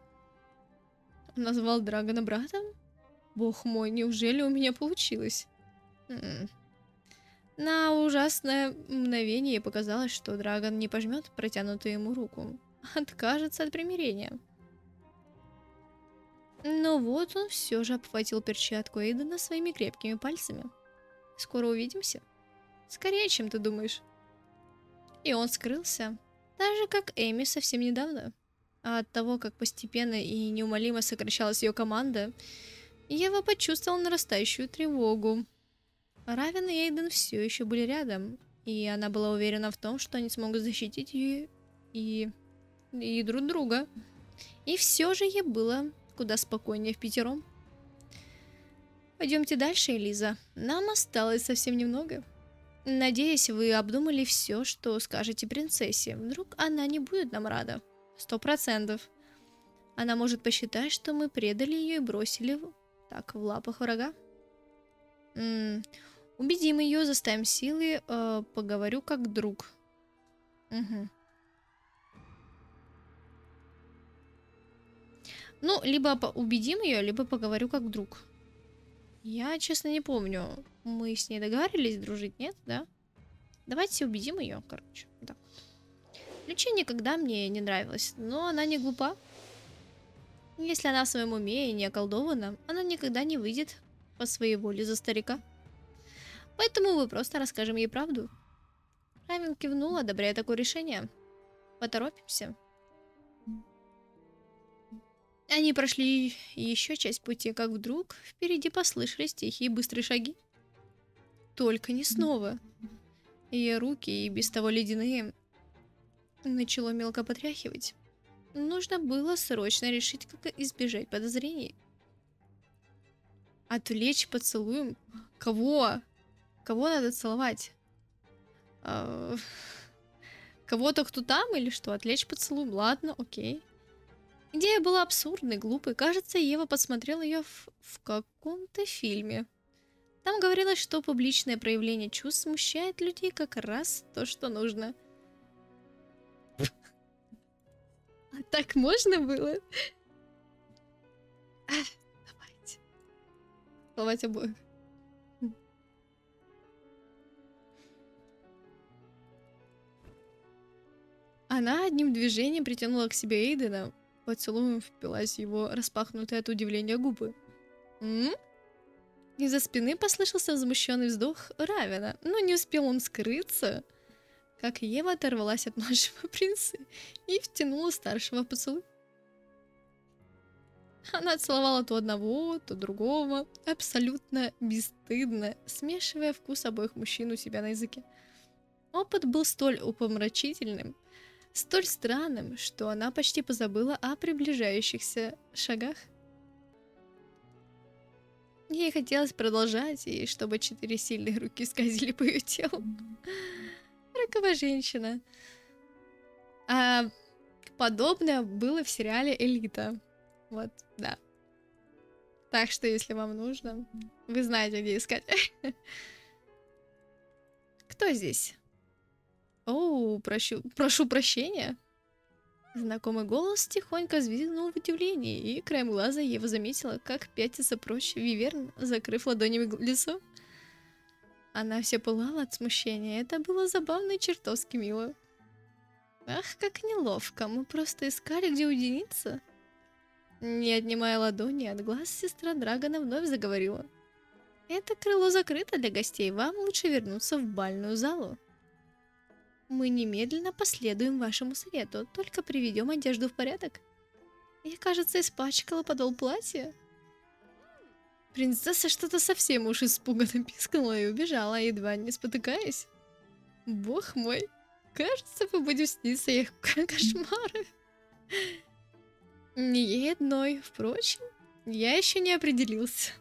Он назвал Драгона братом? Бог мой, неужели у меня получилось? На ужасное мгновение показалось, что Драгон не пожмет протянутую ему руку, откажется от примирения. Но вот он все же обхватил перчатку Эйдена своими крепкими пальцами. Скоро увидимся? Скорее, чем ты думаешь. И он скрылся, так же, как Эми совсем недавно. А от того, как постепенно и неумолимо сокращалась ее команда, Ева почувствовала нарастающую тревогу. Равен и Эйден все еще были рядом, и она была уверена в том, что они смогут защитить ее и друг друга. И все же ей было куда спокойнее впятером. Пойдемте дальше, Элиза. Нам осталось совсем немного. Надеюсь, вы обдумали все, что скажете принцессе. Вдруг она не будет нам рада. 100%. Она может посчитать, что мы предали ее и бросили в лапах врага. Убедим ее, заставим силы, поговорю как друг. Угу. Ну, либо убедим ее, либо поговорю как друг. Я, честно, не помню. Мы с ней договорились дружить, нет, да? Давайте убедим ее, короче. Так. Лючия никогда мне не нравилась, но она не глупа. Если она в своем уме и не околдована, она никогда не выйдет по своей воле за старика. Поэтому мы просто расскажем ей правду. Равен кивнул, одобряя такое решение. Поторопимся. Они прошли еще часть пути, как вдруг впереди послышались тихие и быстрые шаги. Только не снова. Ее руки, и без того ледяные, начало мелко потряхивать. Нужно было срочно решить, как избежать подозрений. Отвлечь поцелуем? Кого? Кого надо целовать? Кого-то, кто там, или что? Отвлечь поцелуем? Ладно, окей. Идея была абсурдной, глупой. Кажется, Ева подсмотрела ее в каком-то фильме. Там говорилось, что публичное проявление чувств смущает людей как раз то, что нужно. А так можно было? Давайте. Целовать обоих. Она одним движением притянула к себе Эйдена, поцелуем впилась в его распахнутые от удивления губы. Из-за спины послышался возмущенный вздох Равена, но не успел он скрыться, как Ева оторвалась от младшего принца и втянула старшего в поцелуй. Она целовала то одного, то другого, абсолютно бесстыдно, смешивая вкус обоих мужчин у себя на языке. Опыт был столь упомрачительным, столь странным, что она почти позабыла о приближающихся шагах. Ей хотелось продолжать, и чтобы 4 сильные руки скользили по ее телу. Роковая женщина. А подобное было в сериале «Элита». Вот, да. Так что, если вам нужно, вы знаете, где искать. Кто здесь? Оу, прошу прощения. Знакомый голос тихонько взвизгнул в удивлении, и краем глаза Ева заметила, как пятится прочь Виверн, закрыв ладонями лицо. Она все пылала от смущения, это было забавно и чертовски мило. Ах, как неловко, мы просто искали, где уединиться. Не отнимая ладони от глаз, сестра Драгона вновь заговорила. Это крыло закрыто для гостей, вам лучше вернуться в бальную залу. Мы немедленно последуем вашему совету, только приведем одежду в порядок. Я, кажется, испачкала подол платья. Принцесса что-то совсем уж испуганно пискнула и убежала, едва не спотыкаясь. Бог мой, кажется, вы будете сниться их кошмары. Не ей одной, впрочем, я еще не определился.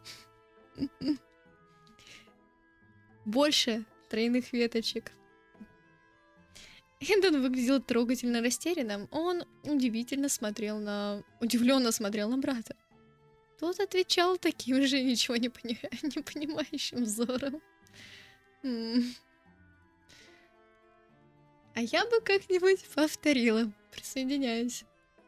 Больше тройных веточек. Эндон выглядел трогательно растерянным. Он удивленно смотрел на брата. Тот отвечал таким же ничего не понимающим взором. А я бы как-нибудь повторила, присоединяюсь.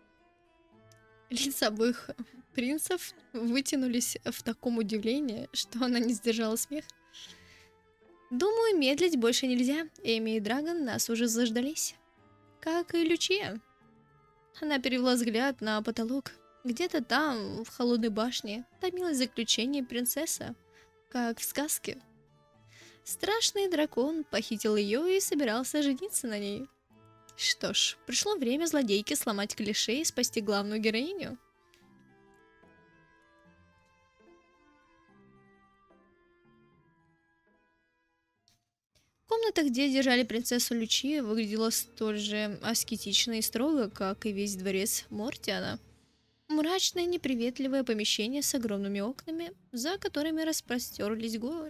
Лица обоих принцев вытянулись в таком удивлении, что она не сдержала смех. Думаю, медлить больше нельзя. Эми и Драгон нас уже заждались. Как и Лючия. Она перевела взгляд на потолок. Где-то там, в холодной башне, томилось заключение принцесса, как в сказке. Страшный дракон похитил ее и собирался жениться на ней. Что ж, пришло время злодейке сломать клише и спасти главную героиню. Комната, где держали принцессу Лючию, выглядела столь же аскетично и строго, как и весь дворец Мортиана. Мрачное, неприветливое помещение с огромными окнами, за которыми распростерлись горы.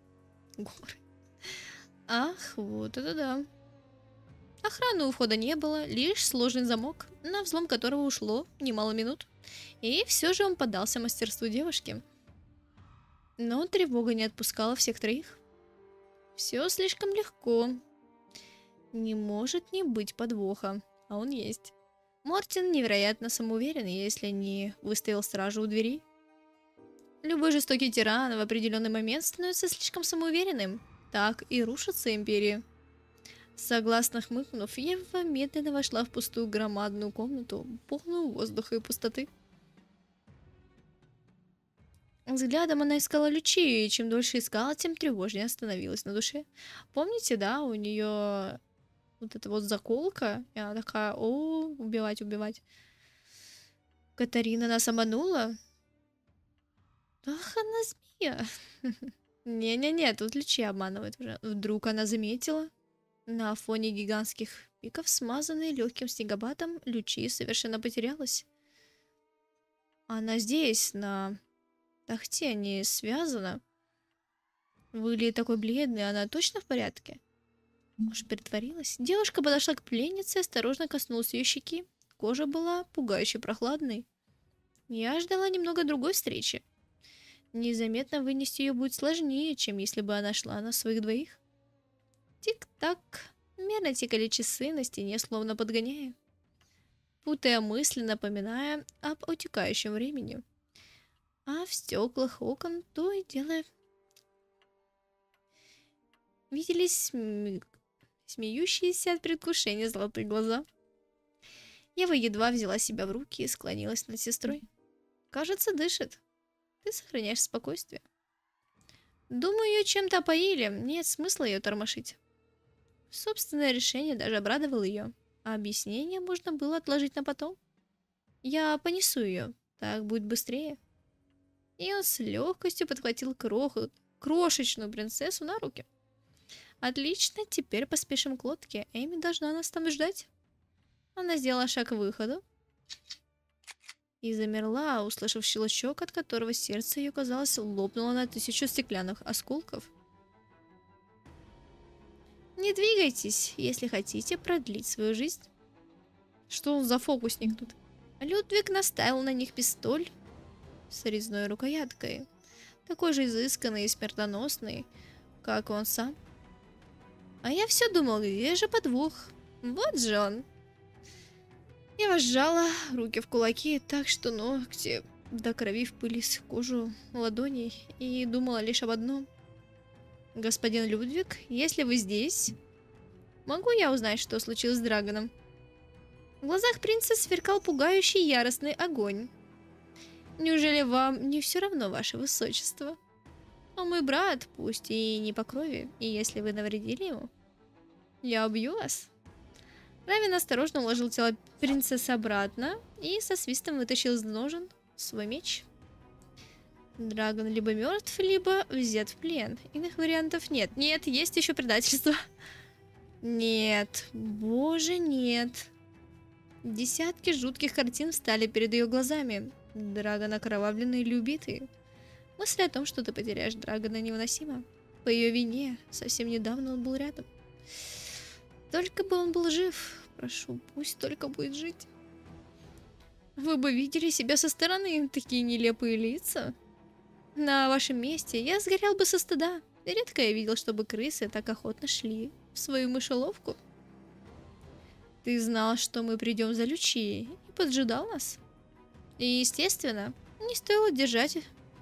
Ах, вот это да. Охраны у входа не было, лишь сложный замок, на взлом которого ушло немало минут. И все же он поддался мастерству девушки. Но тревога не отпускала всех троих. Все слишком легко. Не может не быть подвоха, а он есть. Мортин невероятно самоуверен, если не выставил стражу у двери. Любой жестокий тиран в определенный момент становится слишком самоуверенным. Так и рушатся империи. Согласно хмыкнув, Ева медленно вошла в пустую громадную комнату, полную воздуха и пустоты. Взглядом она искала Лючию, и чем дольше искала, тем тревожнее становилась на душе. Помните, да, у нее вот эта вот заколка, и она такая: о, убивать, убивать. Катарина нас обманула? Ах, она змея. Не-не-не, тут Лючия обманывает уже. Вдруг она заметила? На фоне гигантских пиков, смазанной легким снегопадом, Лючия совершенно потерялась. Она здесь, на тахте, не связана. Выглядит такой бледной, она точно в порядке? Может, притворилась? Девушка подошла к пленнице и осторожно коснулась ее щеки. Кожа была пугающе прохладной. Я ждала немного другой встречи. Незаметно вынести ее будет сложнее, чем если бы она шла на своих двоих. Тик-так. Мерно тикали часы на стене, словно подгоняя. путая мысли, напоминая об утекающем времени. А в стеклах окон то и дело виделись смеющиеся от предвкушения золотые глаза. Ева едва взяла себя в руки и склонилась над сестрой. «Кажется, дышит. Ты сохраняешь спокойствие». Думаю, ее чем-то опоили, нет смысла ее тормошить. Собственное решение даже обрадовало ее, а объяснение можно было отложить на потом. Я понесу ее, так будет быстрее. И он с легкостью подхватил крошечную принцессу на руки. Отлично, теперь поспешим к лодке, Эми должна нас там ждать. Она сделала шаг к выходу и замерла, услышав щелчок, от которого сердце ее, казалось, лопнуло на 1000 стеклянных осколков. Не двигайтесь, если хотите продлить свою жизнь. Что он за фокусник тут? Людвиг наставил на них пистоль с резной рукояткой, такой же изысканный и смертоносный, как он сам. А я все думал, где же подвох? Вот же он. Я сжала руки в кулаки так, что ногти до крови впылись в кожу ладоней и думала лишь об одном. Господин Людвиг, если вы здесь, могу я узнать, что случилось с Драгоном? В глазах принца сверкал пугающий яростный огонь. Неужели вам не все равно, ваше высочество? Он мой брат, пусть и не по крови, и если вы навредили ему, я убью вас. Равен осторожно уложил тело принцессы обратно и со свистом вытащил из ножен свой меч. Драгон либо мертв, либо взят в плен. Иных вариантов нет. Нет, есть еще предательство. Нет, боже, нет. Десятки жутких картин встали перед ее глазами. Драгон окровавленный или убитый. Мысль о том, что ты потеряешь Драгона, невыносима. По ее вине совсем недавно он был рядом. Только бы он был жив. Прошу, пусть только будет жить. Вы бы видели себя со стороны, такие нелепые лица. На вашем месте я сгорел бы со стыда. Редко я видел, чтобы крысы так охотно шли в свою мышеловку. Ты знал, что мы придем за Лючией и поджидал нас. И, естественно, не стоило держать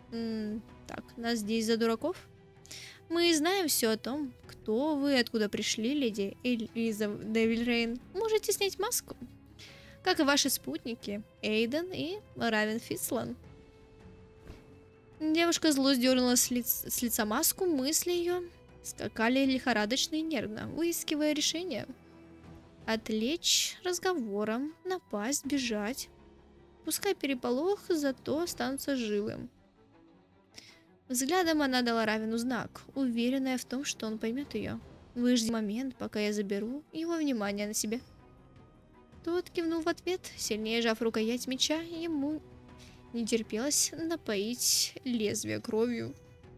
нас здесь за дураков. Мы знаем все о том, кто вы, откуда пришли, леди Элиза Девильрейн. Можете снять маску. Как и ваши спутники, Эйден и Равен Фитцлан. Девушка зло сдернула с лица маску, мысли ее скакали лихорадочно и нервно, выискивая решение. Отвлечь разговором, напасть, бежать. Пускай переполох, зато останутся живым. Взглядом она дала Равену знак, уверенная в том, что он поймет ее. Выжди момент, пока я заберу его внимание на себя. Тот кивнул в ответ, сильнее сжав рукоять меча, ему не терпелось напоить лезвие кровью.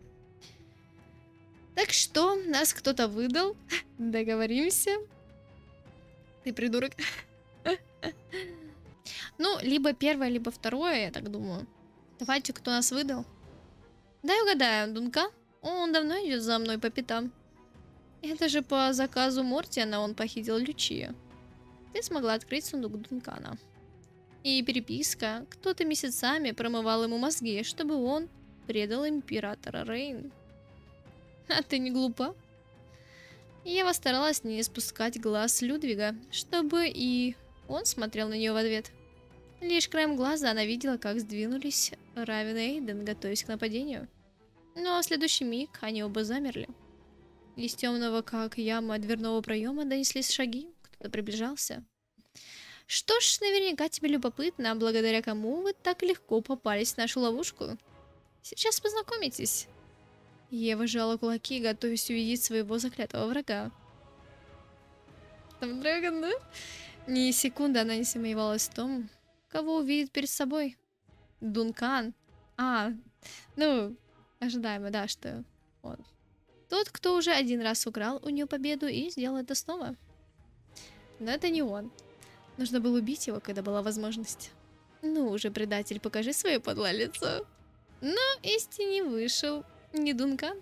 Так что, нас кто-то выдал? Договоримся? Ты придурок. Ну, либо первое, либо второе, я так думаю. Давайте, кто нас выдал? Дай угадаю, Дункан? Он давно идет за мной по пятам. Это же по заказу Мортиана он похитил Лючию. Ты смогла открыть сундук Дункана. И переписка. Кто-то месяцами промывал ему мозги, чтобы он предал императора Рейн. А ты не глупа? Ева старалась не спускать глаз с Людвига, чтобы и он смотрел на нее в ответ. Лишь краем глаза она видела, как сдвинулись Равен и Эйден, готовясь к нападению. Но в следующий миг они оба замерли. Из темного, как яма дверного проема, донеслись шаги. Кто-то приближался. Что ж, наверняка тебе любопытно, благодаря кому вы так легко попались в нашу ловушку. Сейчас познакомитесь. Ева сжала кулаки, готовясь увидеть своего заклятого врага. Там Драгон, да? Ни секунды она не сомневалась в том, кого увидит перед собой. Дункан. Ну, ожидаемо, да, что он. Тот, кто уже один раз украл у нее победу и сделал это снова. Но это не он. Нужно было убить его, когда была возможность. Ну уже, предатель, покажи свое подлое лицо. Но из тени вышел не Дункан.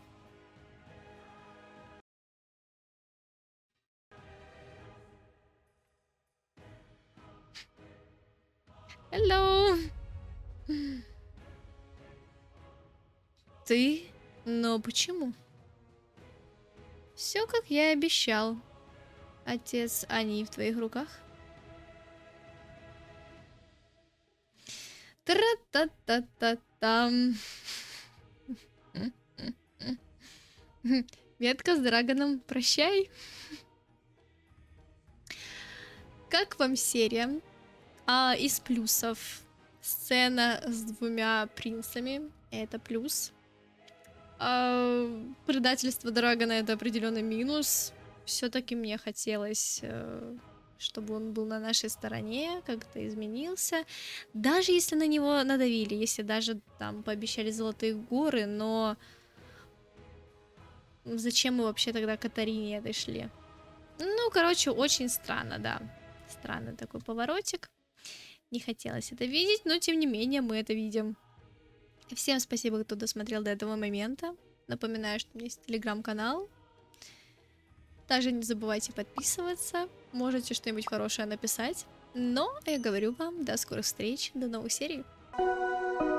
Hello. Ты? Но почему? Все, как я и обещал. Отец Ани в твоих руках? Тра-та-та-та-там. Ветка с драгоном, прощай. Как вам серия? Из плюсов. Сцена с двумя принцами. Это плюс. Предательство Драгона это определенный минус. Все-таки мне хотелось, чтобы он был на нашей стороне, как-то изменился. Даже если на него надавили, если даже там пообещали золотые горы, но зачем мы вообще тогда к Катарине дошли? Ну, короче, очень странно, да. Странный такой поворотик. Не хотелось это видеть, но тем не менее мы это видим. Всем спасибо, кто досмотрел до этого момента. Напоминаю, что у меня есть телеграм-канал. Также не забывайте подписываться. Можете что-нибудь хорошее написать. Но я говорю вам, до скорых встреч, до новых серий.